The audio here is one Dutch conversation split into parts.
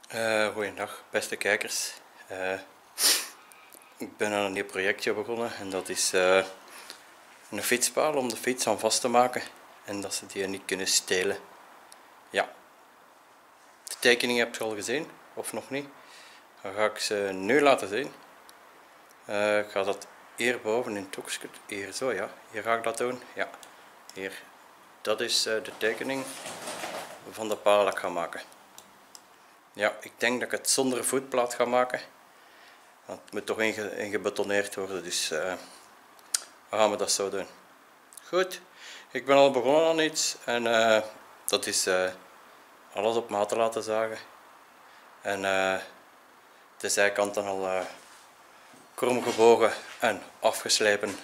Goeiedag beste kijkers. Ik ben aan een nieuw projectje begonnen en dat is een fietspaal om de fiets aan vast te maken en dat ze die niet kunnen stelen. Ja, de tekening heb je al gezien of nog niet? Dan ga ik ze nu laten zien. Ik ga dat hierboven in het hoekje, hier zo, ja, hier ga ik dat doen. Ja, hier, dat is de tekening van de paal dat ik ga maken. Ja, ik denk dat ik het zonder voetplaat ga maken. Want het moet toch ingebetoneerd worden, dus dan gaan we dat zo doen. Goed, ik ben al begonnen aan iets en dat is alles op maat te laten zagen. En de zijkanten al krom gebogen en afgeslepen.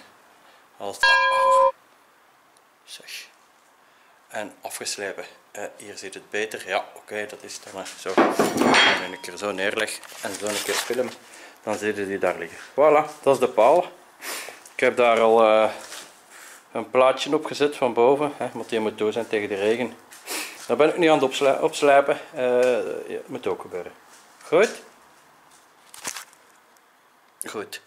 Zeg. En afgeslepen. Hier ziet het beter. Ja, oké, dat is dan zo. En ik er zo neerleg en zo een keer film, dan zie je die daar liggen. Voilà, dat is de paal. Ik heb daar al een plaatje op gezet van boven, want die moet toe zijn tegen de regen. Daar ben ik nu aan het opslijpen. Ja, moet ook gebeuren. Goed? Goed.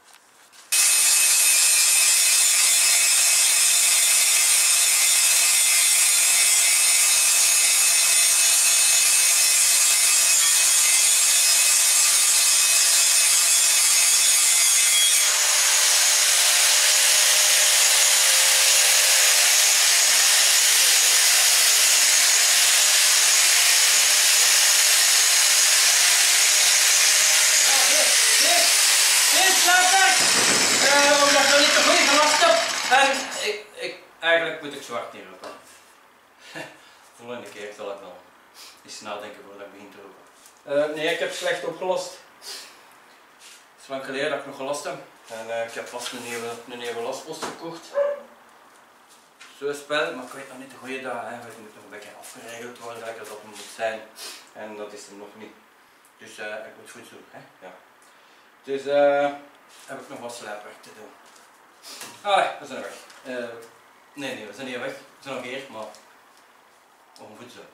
Omdat ik nog niet te goed gelast heb. En eigenlijk moet ik zwart hier roepen. Volgende keer zal ik dan eens nadenken voordat ik begin te roepen. Nee, ik heb slecht opgelost. Het is lang geleden dat ik nog gelast heb. En ik heb pas een nieuwe lastpost gekocht. Zo'n spel, maar ik weet nog niet de goede dag. Het moet nog een beetje afgeregeld worden dat het moet zijn. En dat is er nog niet. Dus ik moet goed doen. Ja. Dus heb ik nog wat slijpwerk te doen. We zijn weg. Nee, we zijn niet weg. We zijn nog hier, maar ongeveer zo.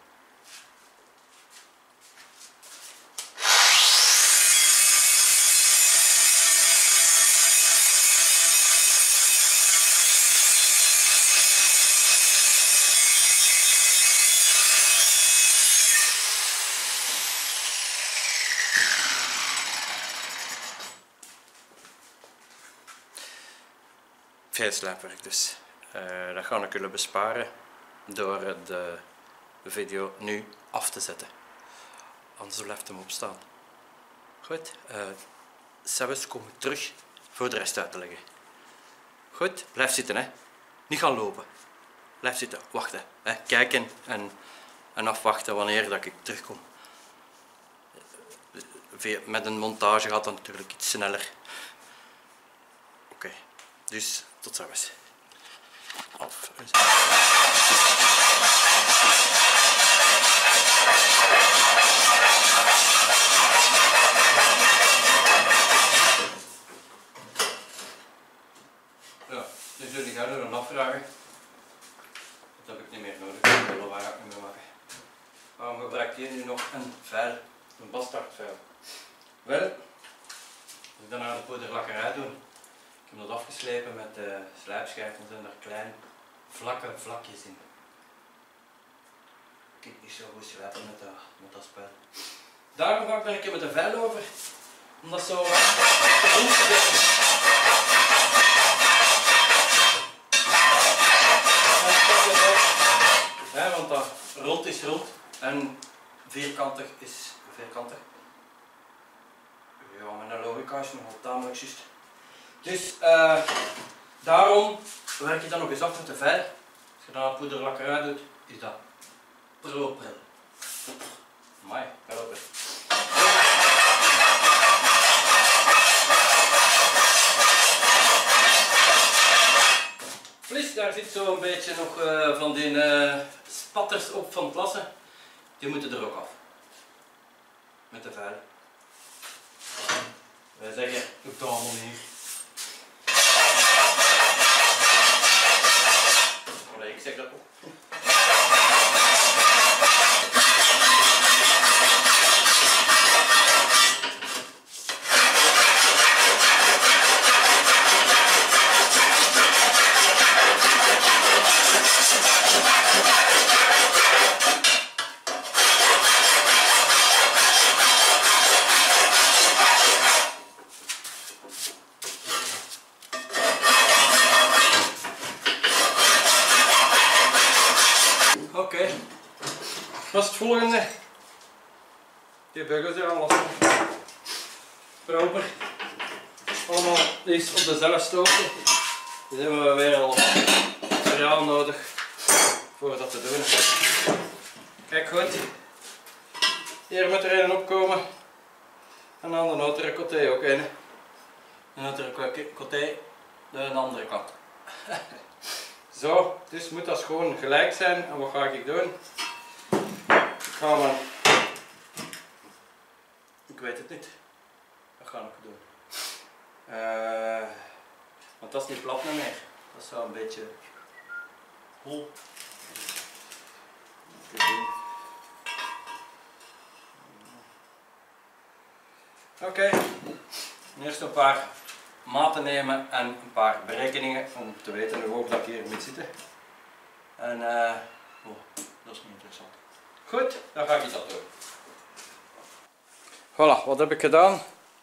Veel slaapwerk dus. Dat ga ik jullie besparen door de video nu af te zetten. Anders blijft hem opstaan. Goed, zelfs kom ik terug voor de rest uit te leggen. Goed, blijf zitten hè. Niet gaan lopen. Blijf zitten, wachten. Kijken en afwachten wanneer dat ik terugkom. Met een montage gaat dat natuurlijk iets sneller. Oké. Dus tot ziens. Af. Ja, dus jullie gaan er dan afvragen. Dat heb ik niet meer nodig. Ik wil waar ik niet meer maken. Waarom gebruikt hier nu nog een vuil? Een bastardvuil? Wel, als ik dan naar de poederlakkerij doe. Ik heb dat afgeslepen met de slijpschijf, dan zijn er kleine vlakke vlakjes in. Ik kan niet zo goed slijpen met dat spel. Daarom ga ik er een keer met de vuil over, om dat zo rond te zetten. Want dat rond is rond en vierkantig is vierkantig. Ja, mijn logica is nogal tamelijk juist. Dus daarom werk je dan nog eens af met de vuil. Als je dan een poederlakkerij doet, is dat proper. Amai, proper. Plus, daar zit zo een beetje nog van die spatters op van het lassen. Die moeten er ook af. Met de vuil. Wij zeggen op de manier. Ik zeg dat ook. volgende. Die beugels er alles proper. Allemaal liefst op dezelfde stootje. Dus hebben we weer al materiaal nodig voor dat te doen. Kijk goed. Hier moet er een opkomen. En aan de andere côté ook een. De andere côté de andere kant. Zo, dus moet dat gewoon gelijk zijn. En wat ga ik doen? Ik ga maar... Ik weet het niet. Wat ga ik doen? Want dat is niet plat meer. Dat is wel een beetje hol. Oké. Eerst een paar maten nemen en een paar berekeningen om te weten hoe hoog dat ik hier moet zitten. En oh, dat is niet interessant. Goed, dan ga ik dat doen. Voilà, wat heb ik gedaan?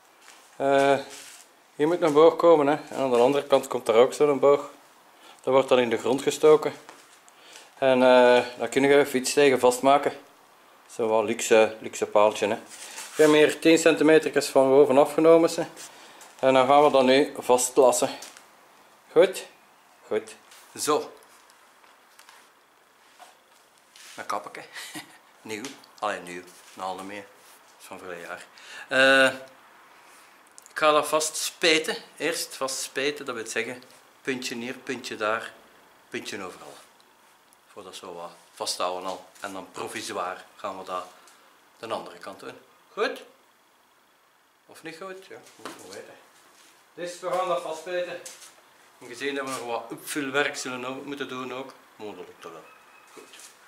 Hier moet een boog komen, hè. En aan de andere kant komt er ook zo'n boog. Dat wordt dan in de grond gestoken. En dan kun je fietsstegen vastmaken. Zo wat luxe paaltje, hè. Ik heb hier 10 cm van boven afgenomen. Hè. En dan gaan we dat nu vastlassen. Goed? Goed. Zo. Een kappetje. Nieuw. Alleen nieuw. Een halve meer. Dat is van verleden jaar. Ik ga dat vast speten. Eerst vast speten, dat wil zeggen puntje hier, puntje daar, puntje overal. Voor dat zo wat vasthouden al. En dan provisoir gaan we dat de andere kant doen. Goed? Of niet goed? Ja, moet we weten. Dus we gaan dat vastspeten. En gezien dat we nog wat opvulwerk zullen moeten doen ook, moet dat lukt toch wel. Goed.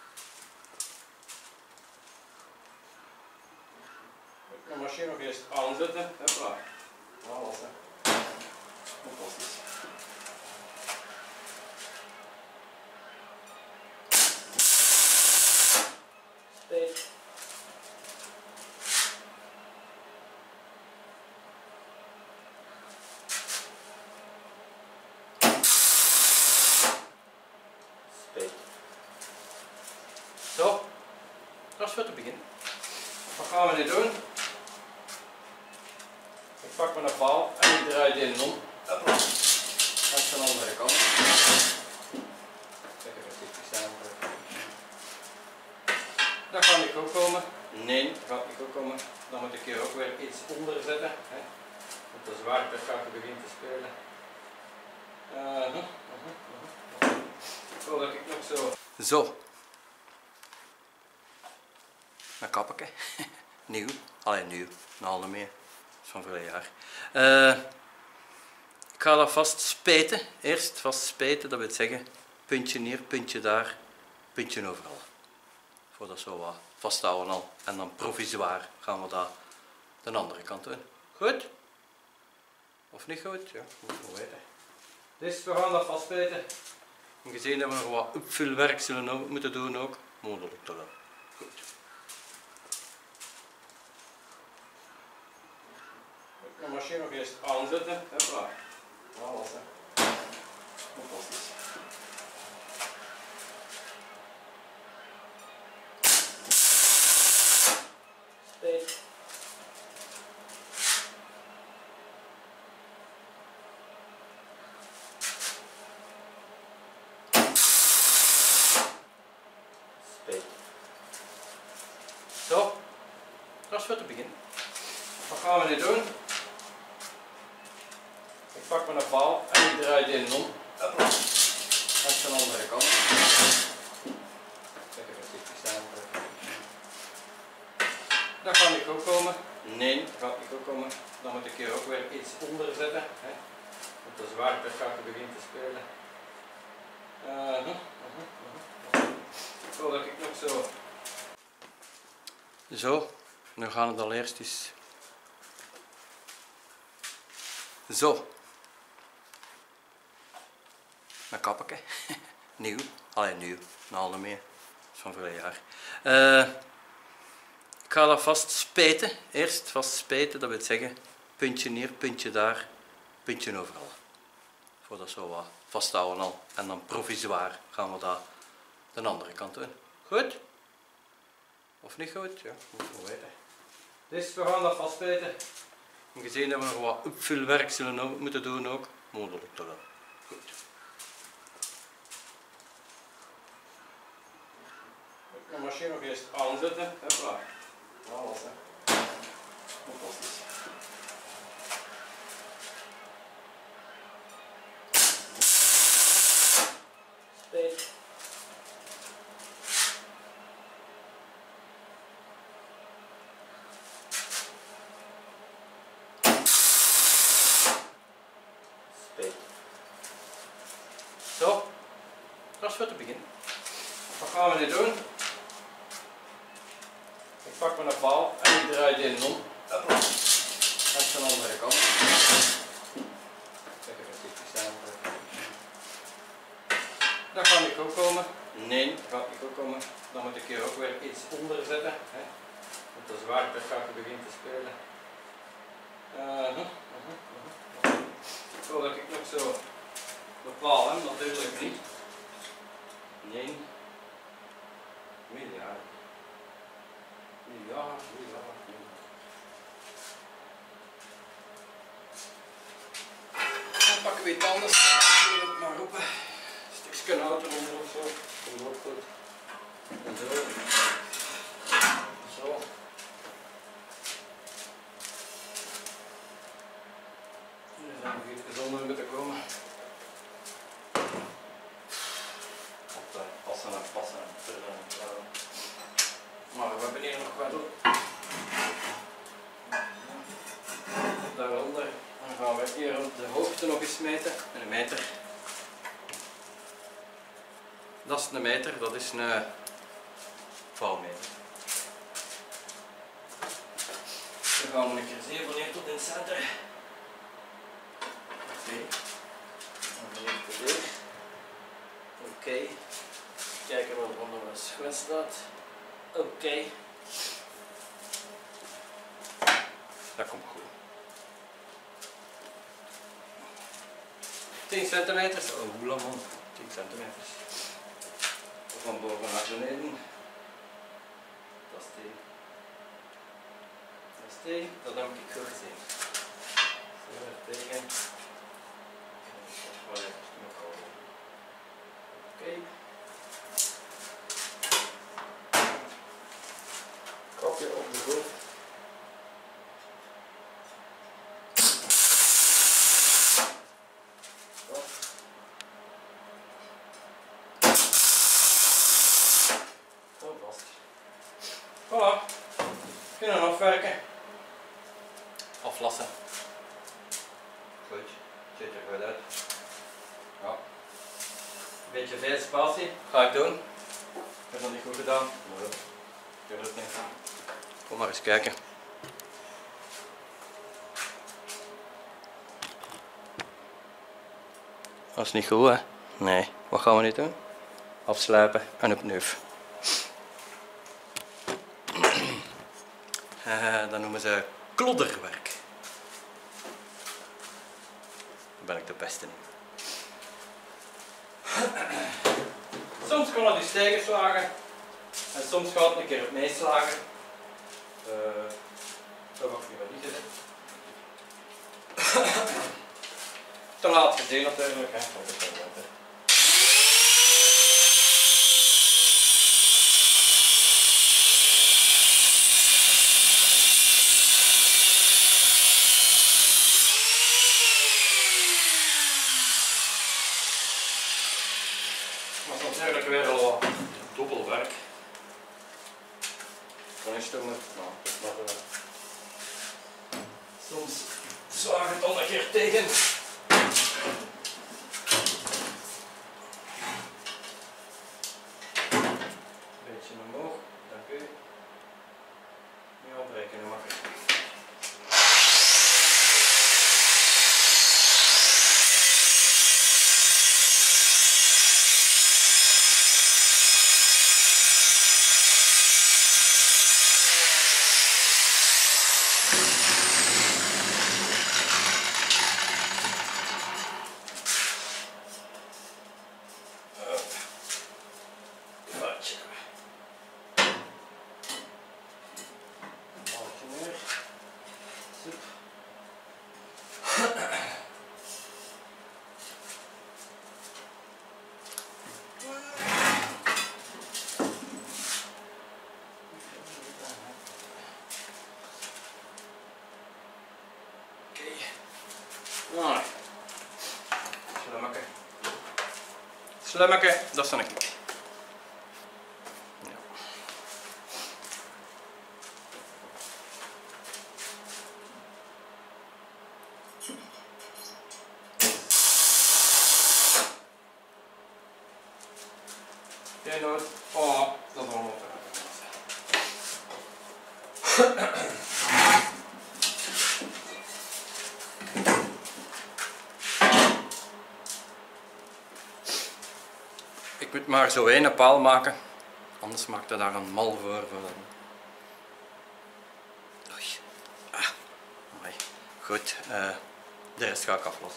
Ik kan de machine nog eerst aanzetten. Hopla. Alles, hè. Fantastisch. Speet. Zo, dat is voor te beginnen. Wat gaan we nu doen? Ik pak mijn paal en ik draai die om. Dat is de andere kant. Lekker voorzichtig zijn. Dat gaat niet goed komen. Nee, dat gaat niet goed komen. Dan moet ik hier ook weer iets onder zetten. Hè. Want de zwaartekracht begint te spelen. Zo dat ik nog zo. Zo. Een kappetje. Nieuw. Alleen nieuw. Een halve meer. Dat is van verleden jaar. Ik ga dat vast speten. Eerst vast speten, dat wil zeggen puntje hier, puntje daar, puntje overal. Voor dat zo wat vasthouden al. En dan provisoir gaan we dat de andere kant doen. Goed? Of niet goed? Ja, moet we weten. Dus we gaan dat vastspeten. En gezien dat we nog wat opvulwerk zullen moeten doen ook, moet dat lukt toch wel. Goed. Ik kan de machine nog eerst aanzetten. Hopla. Alles, hè. Fantastisch. Speet. Speet. Zo, dat is voor te beginnen. Wat gaan we nu doen? Ik pak mijn paal en ik draai die om. Dat is de andere kant. Lekker voorzichtig zijn. Dat gaat niet goed komen. Nee, dat gaat niet goed komen. Dan moet ik hier ook weer iets onder zetten. Hè. Want de zwaartekracht begint te spelen. Zo dat ik nog zo. Zo, nu gaan we het al eerst eens. Zo. Een kappetje. Nieuw. Alleen nieuw. Een halve meer. Dat is van verleden jaar. Ik ga dat vast speten. Eerst vast speten, dat wil zeggen puntje hier, puntje daar, puntje overal. Voor dat zo wat vasthouden al. En dan provisoir gaan we dat de andere kant doen. Goed? Of niet goed? Ja, moet je weten. Dus we gaan dat vastbijten. En gezien dat we nog wat opvulwerk zullen moeten doen ook, maar dat lukt toch wel. Goed. Ik kan de machine nog eerst aanzetten. Hopla. Alles hè. Fantastisch. Spijt. Zo, dat is voor te beginnen. Wat gaan we nu doen? Ik pak mijn paal en ik draai die om. Dat is de andere kant. Even voorzichtig zijn. Dat gaat niet goed komen. Nee, dat gaat niet goed komen. Dan moet ik hier ook weer iets onder zetten. Want de zwaartekracht begint te spelen. Zodat ik nog zo bepaal hem, natuurlijk niet. Nee. Miljard. Miljard. Dan pakken we iets anders. Ik wil het maar roepen. Een stukje hout eronder of zo. Komt ook goed. En zo. Zo. Er zijn nog iets gezonder moeten komen. Passen. Maar we hebben hier nog wat doen. Daaronder dan gaan we hier op de hoogte nog eens meten. Een meter. Dat is een meter, dat is een valmeter. Dan gaan we een keer 7 hier tot in het centrum. Oké. Kijken wat er onder mijn schoen staat. Oké. Dat komt goed. 10 centimeter. Oh, hoe lang man? 10 centimeter. Van boven naar beneden. Dat is 10. Dat is 10. Dat heb ik goed gezien. Zo, er tegen. Oké. Kopje op de hoofd. Zo vast. Voilà. Kunnen we afwerken. Aflassen. Goed. Ziet er goed uit. Ja. Een beetje veel spatie. Ga ik doen. Ik heb dat niet goed gedaan. Maar ik durf het niet. Kom maar eens kijken. Dat is niet goed hè? Nee. Wat gaan we nu doen? Afslijpen en opnieuw. Dat noemen ze klodderwerk. Daar ben ik de beste in. Soms kan het dus tegenslagen en soms gaat het een keer op meeslagen. Zo mag ik niet wat niet gezet. Te laat gezien natuurlijk. Hè. Maar soms eigenlijk weer al wat dubbelwerk. Dan is het ook soms slaag het al een keer tegen. Een beetje omhoog, dank u. Nu opbreken en makkelijk. Ah, slummeke. Slummeke, dat is een ik. Ja. Geen nood. Oh, dat is allemaal Ik moet maar zo één paal maken, anders maakt het daar een mal voor. Oei. Ah, mooi. Goed, de rest ga ik aflossen.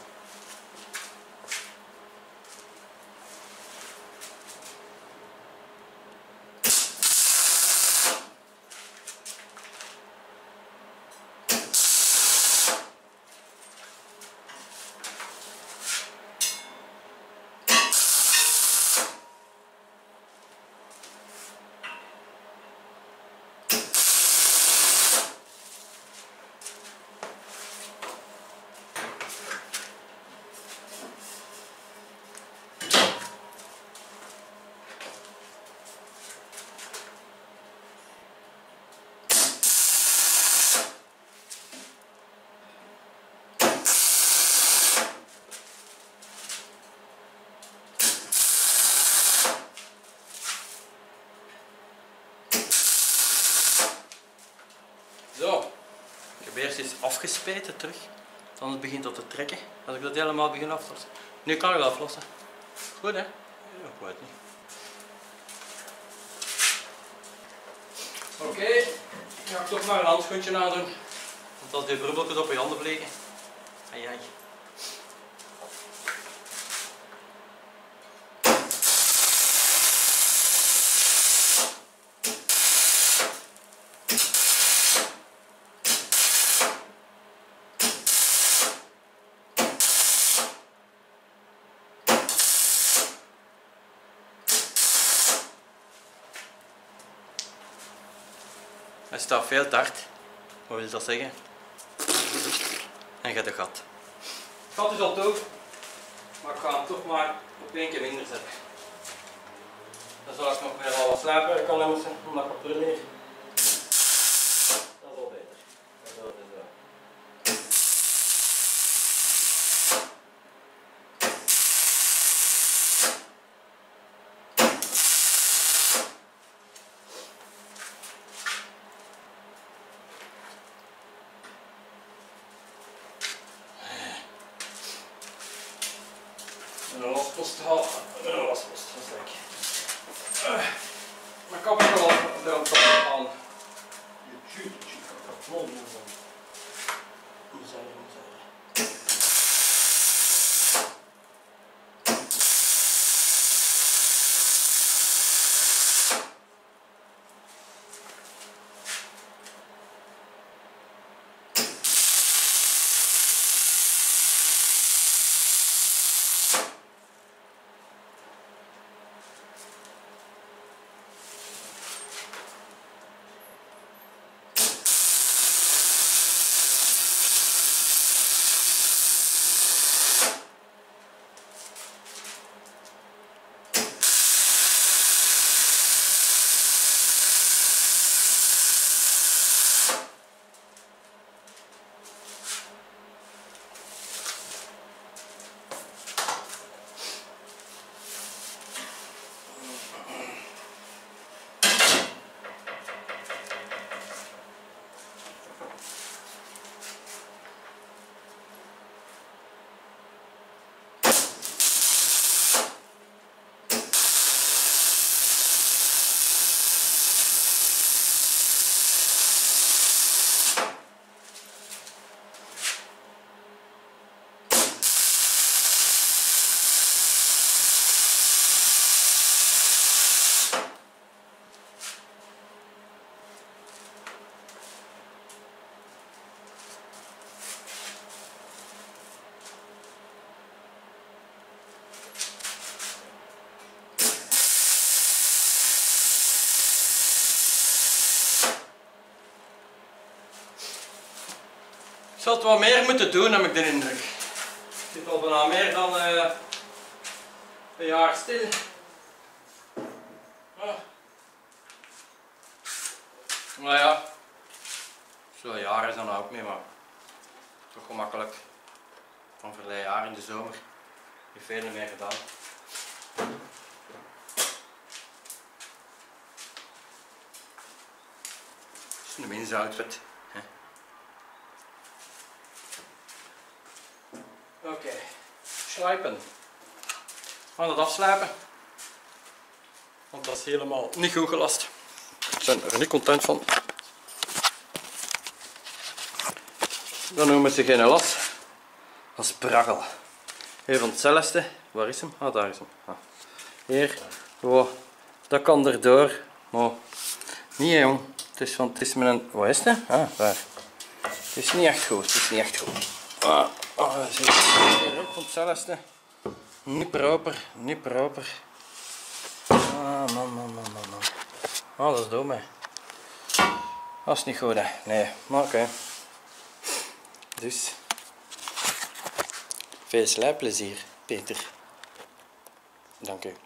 Zo, ik heb eerst eens afgespeten terug, dan het begint dat te trekken. Als ik dat helemaal begin af te lossen. Nu kan ik dat aflossen. Goed hè? Ja, ik weet niet. Oké, ik ga toch maar een handschoentje aan doen. Want als die brubbeltjes op je handen vliegen. Ai ai. Hij staat veel te hard. Wat wil dat zeggen? En je hebt een gat. Het gat is al toe, maar ik ga hem toch maar op één keer minder zetten. Dan zal ik nog weer al wat slijpwerk aan hebben, omdat ik op de leer. Dat is al beter. Dat is wel. Een lospost halen. Een lospost, dat is leuk. Maar ik kan ook wel erop aan. Ik zal het wat meer moeten doen, heb ik de indruk. zit al bijna meer dan een jaar stil. Nou ja, zo'n jaar is dan ook mee, maar toch gemakkelijk. Van verleden jaar in de zomer heeft veel meer gedaan. Dat is een minste outfit. Oké, slijpen. We gaan het afslijpen, want dat is helemaal niet goed gelast. Ik ben er niet content van. Dan noemen ze geen las, dat is braggel. Hier van hetzelfde, waar is hem? Ah, daar is hem. Ah. Hier, wow, dat kan erdoor, maar niet jong. Het is met een, wat is het? Ah, daar. Het is niet echt goed, het is niet echt goed. Hier ook van hetzelfde. Niet proper, niet proper. Ah, man. Oh, dat is dom, hè. Dat is niet goed, hè. Nee, maar oké. Dus, veel slijpplezier, Peter. Dank u.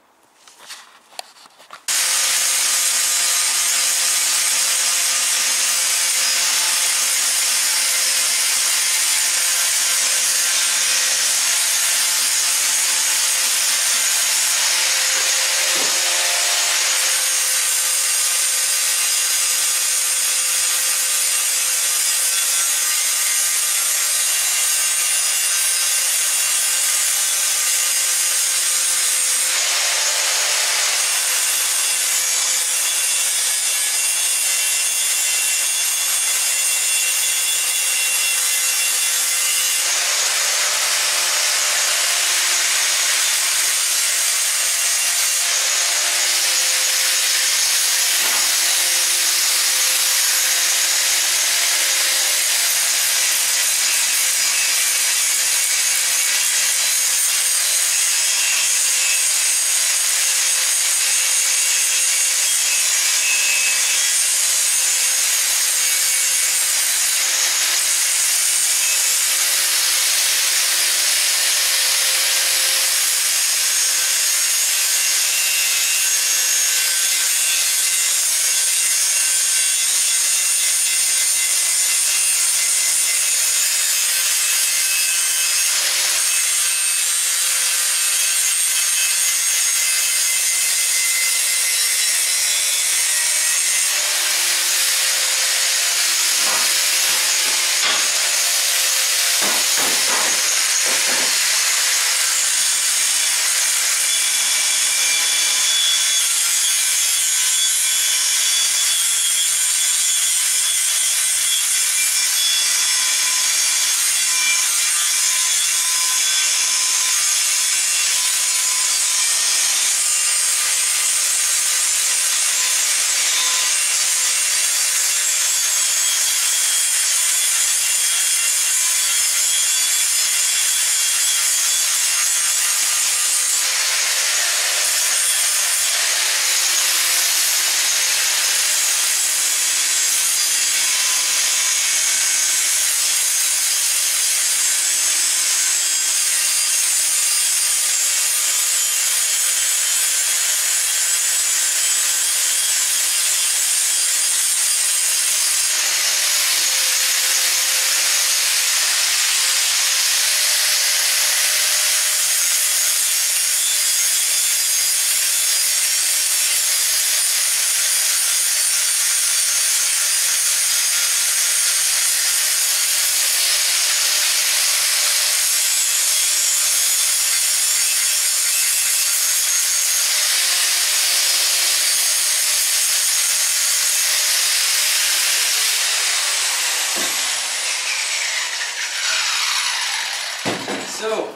Zo,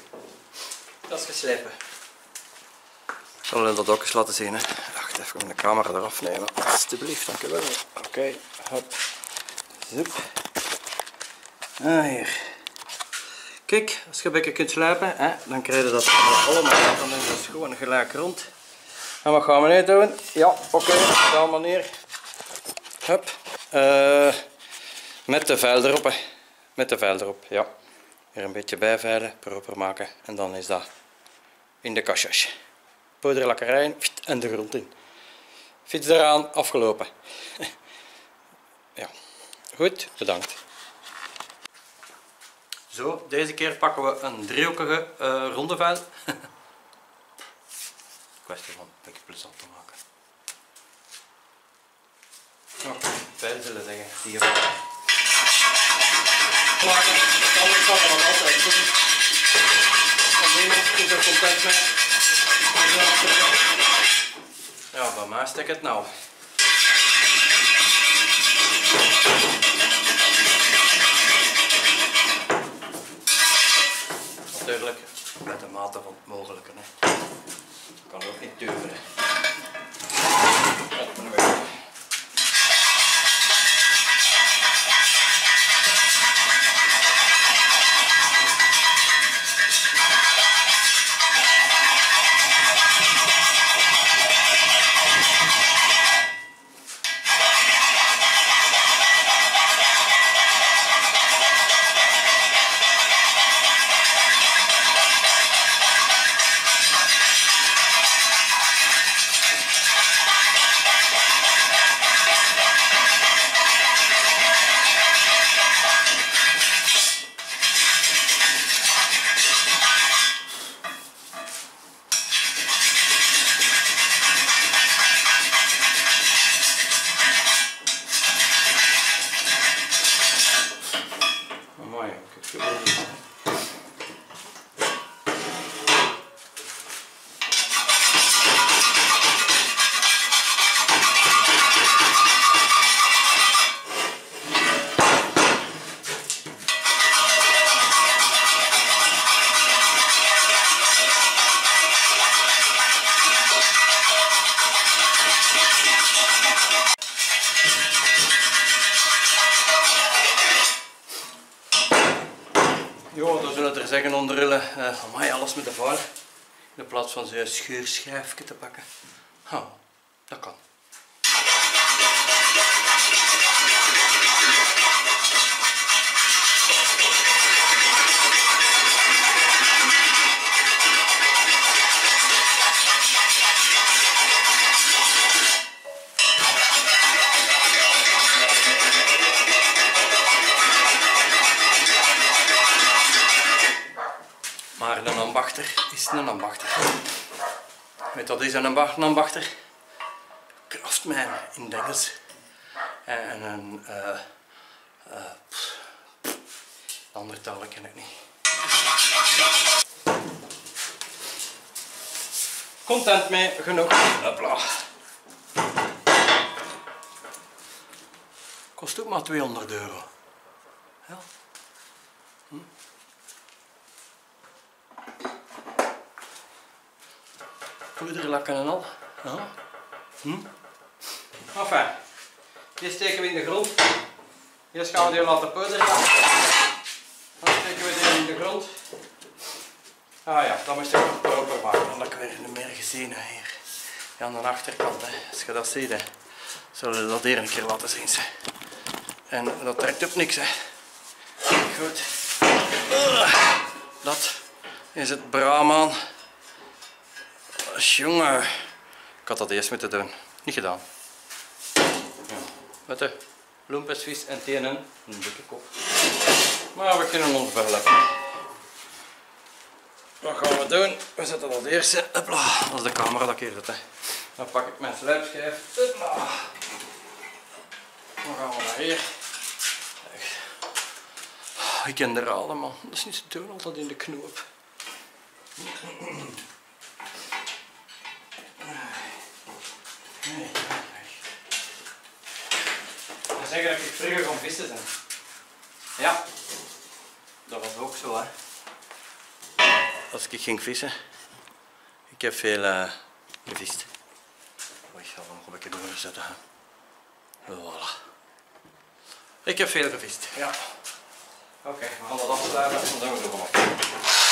dat is geslepen. Ik zal dat ook eens laten zien. Hè. Wacht even, de camera eraf nemen. Alsjeblieft, dankjewel. Oké, hop. Zoep. Hier. Kijk, als je een beetje kunt slijpen, hè, dan krijg je dat allemaal. Dan is het gewoon gelijk rond. En wat gaan we nu doen? Ja, oké, op deze manier. Hup. Met de vuil erop, hè. Met de vuil erop, ja. er een beetje bijveilen, proper maken en dan is dat in de kastjes. Poederlakkerij en de grond in. Fiets eraan, afgelopen. Ja, goed, bedankt. Zo, deze keer pakken we een driehoekige ronde vuil. Kwestie van een beetje plezant te maken. Oh, vuil zullen zeggen, hier. Plakken, dat kan ik pakken, want altijd doen. Alleen is er content mee. Ja, bij mij stek het nou. Natuurlijk met de mate van het mogelijke. Hè. Dat kan ook niet teuvelen. Jo, dan zullen er zeggen onder hullen, amai, alles met de vuil. In plaats van zo'n scheurschijfje te pakken. Oh, dat kan. Maar een ambachter is een ambachter. Weet wat is een ambachter? Craftsman in het Engels. En een andere taal ken ik niet. Content mee, genoeg. Hopla. Kost ook maar €200. Ja. Poederlakken en al. Ja. Enfin, die steken we in de grond. Eerst gaan we die laten poederlakken. Dan steken we die in de grond. Ah ja, dan moest ik het proper maken. Dan heb ik weer een meer gezien hier. Ja, aan de achterkant. Hè. Als je dat ziet, hè, zullen we dat hier een keer laten zien. Hè. En dat trekt op niks. Hè. Goed. Dat is het Brahman. Jongen, ik had dat eerst moeten doen. Niet gedaan. Ja. Met de loempesvis en tenen, een dikke kop. Maar we kunnen ons verleppen. Wat gaan we doen? We zetten dat eerste. Hopla, dat is de camera dat ik hier zet. Dan pak ik mijn slijpschijf. Hopla. Dan gaan we naar hier. Ik ken de ralen, man. Dat is niet zo doen, altijd in de knoop. Ze zeggen dat ik vroeger van vissen ben. Ja, dat was ook zo, hè. Als ik ging vissen, ik heb veel gevist. Oh, ik ga hem nog een beetje doorzetten. Voilà. Ik heb veel gevist, ja. Oké, we gaan dat afsluiten en dan doen we nog.